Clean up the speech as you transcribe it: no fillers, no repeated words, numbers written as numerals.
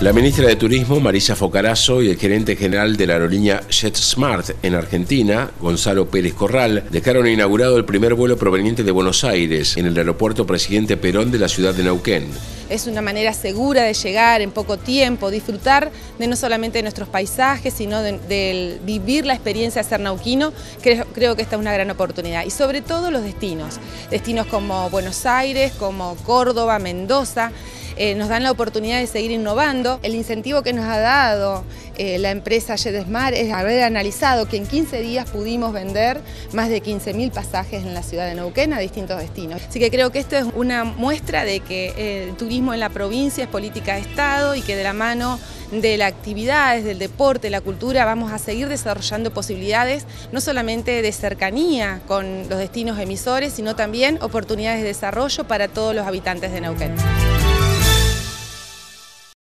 La ministra de Turismo, Marisa Focarazo, y el gerente general de la aerolínea JetSmart en Argentina, Gonzalo Pérez Corral, dejaron inaugurado el primer vuelo proveniente de Buenos Aires en el aeropuerto Presidente Perón de la ciudad de Neuquén. Es una manera segura de llegar en poco tiempo, disfrutar de no solamente de nuestros paisajes, sino de vivir la experiencia de ser neuquino. Creo que esta es una gran oportunidad. Y sobre todo los destinos como Buenos Aires, como Córdoba, Mendoza, nos dan la oportunidad de seguir innovando. El incentivo que nos ha dado la empresa JetSmart es haber analizado que en 15 días pudimos vender más de 15.000 pasajes en la ciudad de Neuquén a distintos destinos. Así que creo que esto es una muestra de que el turismo en la provincia es política de Estado y que de la mano de las actividades, del deporte, la cultura, vamos a seguir desarrollando posibilidades no solamente de cercanía con los destinos emisores, sino también oportunidades de desarrollo para todos los habitantes de Neuquén.